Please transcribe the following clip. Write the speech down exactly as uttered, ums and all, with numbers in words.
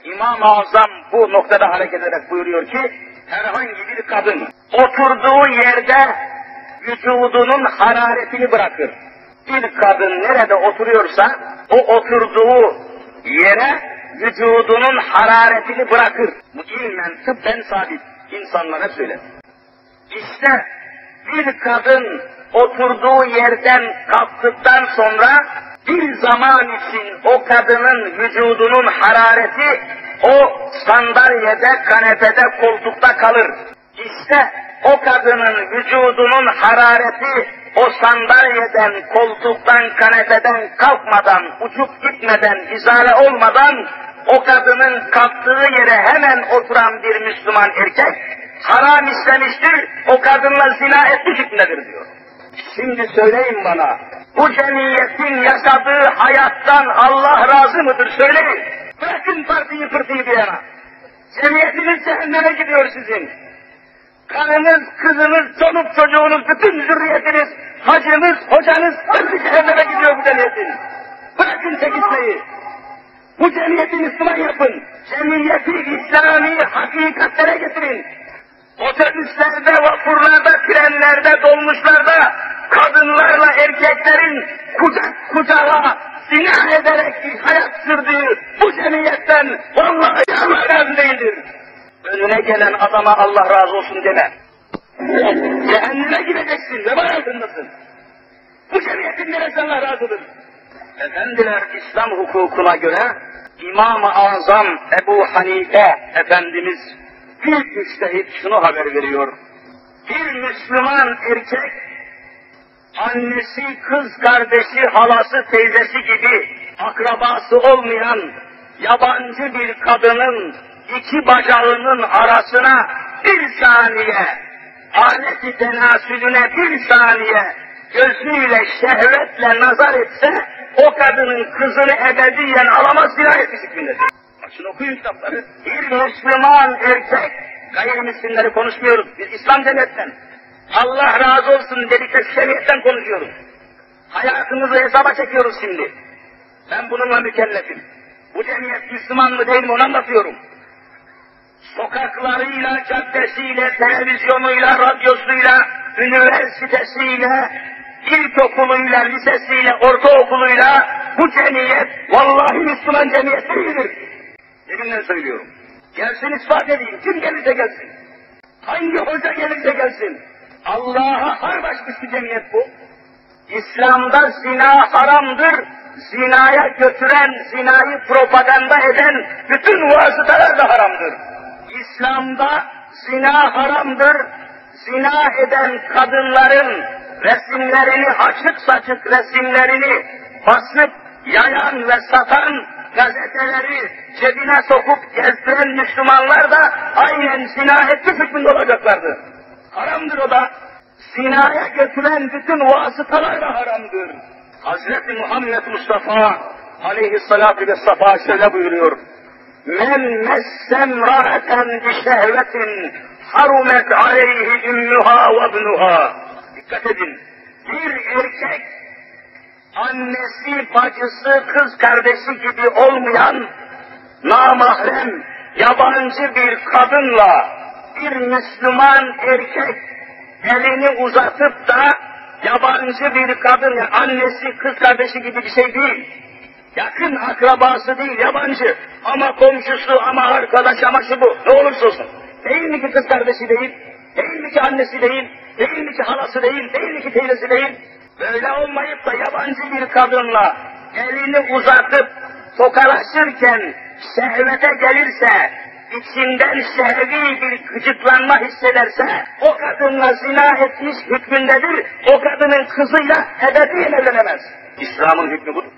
İmam-ı Azam bu noktada hareket ederek buyuruyor ki, herhangi bir kadın oturduğu yerde vücudunun hararetini bırakır. Bir kadın nerede oturuyorsa, o oturduğu yere vücudunun hararetini bırakır. Bu ilmen, tıbben sabit. İnsanlara söyler. İşte bir kadın oturduğu yerden kalktıktan sonra bir zaman için o kadının vücudunun harareti o sandalyede, kanepede, koltukta kalır. İşte o kadının vücudunun harareti o sandalyeden, koltuktan, kanepeden kalkmadan, uçup gitmeden, izale olmadan o kadının kalktığı yere hemen oturan bir Müslüman erkek haram işlemiştir, o kadınla zina etmiş hükmündedir diyor. Şimdi söyleyin bana, bu cemiyetin yaşadığı hayattan Allah razı mıdır? Söyleyin. Bırakın partiyi pırtıyı bir yana. Cemiyetiniz cehenneme gidiyor sizin. Karınız, kızınız, çoluk çocuğunuz, bütün zürriyetiniz, hacınız, hocanız hepsi cehenneme gidiyor bu cemiyetin. Bırakın çekişmeyi. Bu cemiyeti Müslüman yapın. Cemiyeti İslami hakikatlere getirin. Otobüslerde, vapurlarda, trenlerde, dolmuşlarda kadınlarla erkeklerin kucak kucağa zina ederek bir hayat sürdüğü bu cemiyetten vallahi Allah razı değildir. Önüne gelen adama Allah razı olsun deme. Cehenneme gideceksin, vebal altındasın. Bu cemiyetin neresi Allah razıdır? Efendiler, İslam hukukuna göre İmam-ı Azam Ebu Hanife Efendimiz büyük müçtehit şunu haber veriyor. Bir Müslüman erkek, annesi, kız kardeşi, halası, teyzesi gibi akrabası olmayan yabancı bir kadının iki bacağının arasına bir saniye, aleti tenasülüne bir saniye gözüyle, şehvetle nazar etse, o kadının kızını ebediyen alamaz, zina etmiş hükmündedir. Şimdi okuyun kitapları. Bir Müslüman erkek, gayrimüslimleri konuşmuyoruz, biz İslam devletten. Allah razı olsun dedikleri şeriyetten konuşuyoruz. Hayatımızı hesaba çekiyoruz şimdi. Ben bununla mükellefim. Bu cemiyet Müslüman mı değil mi onu anlatıyorum. Sokaklarıyla, caddesiyle, televizyonuyla, radyosuyla, üniversitesiyle, ilkokuluyla, lisesiyle, ortaokuluyla bu cemiyet vallahi Müslüman cemiyet değildir. Yeminle söylüyorum. Gelsin ispat edeyim. Kim gelirse gelsin. Hangi hoca gelirse gelsin. Allah'a harp açmış bir cemiyet bu. İslam'da zina haramdır. Zinaya götüren, zinayı propaganda eden bütün vasıtalar da haramdır. İslam'da zina haramdır. Zina eden kadınların resimlerini, açık saçık resimlerini basıp yayan ve satan gazeteleri cebine sokup gezdiren Müslümanlar da aynen zina etmiş hükmünde olacaklardır. Haramdır o da. Zinaya götüren bütün vasıtalar da haramdır. Hazreti Muhammed Mustafa aleyhissalatu vesselam şöyle buyuruyor. Men messem ra'eten bi şehvetin harumet aleyhi ümmüha ve ibnuha. Dikkat edin. Bir erkek annesi, bacısı, kız kardeşi gibi olmayan namahrem, yabancı bir kadınla bir Müslüman erkek elini uzatıp da yabancı bir kadın, yani annesi, kız kardeşi gibi bir şey değil. Yakın akrabası değil, yabancı. Ama komşusu, ama arkadaş, ama şu bu. Ne olursa olsun. Değil mi ki kız kardeşi değil? Değil mi ki annesi değil? Değil mi ki halası değil? Değil mi ki teyzesi değil? Böyle olmayıp da yabancı bir kadınla elini uzatıp tokalaşırken şehvete gelirse, içinden şehvi bir gıcıklanma hissederse, o kadınla zina etmiş hükmündedir, o kadının kızıyla ebediyen evlenemez. İslam'ın hükmü budur.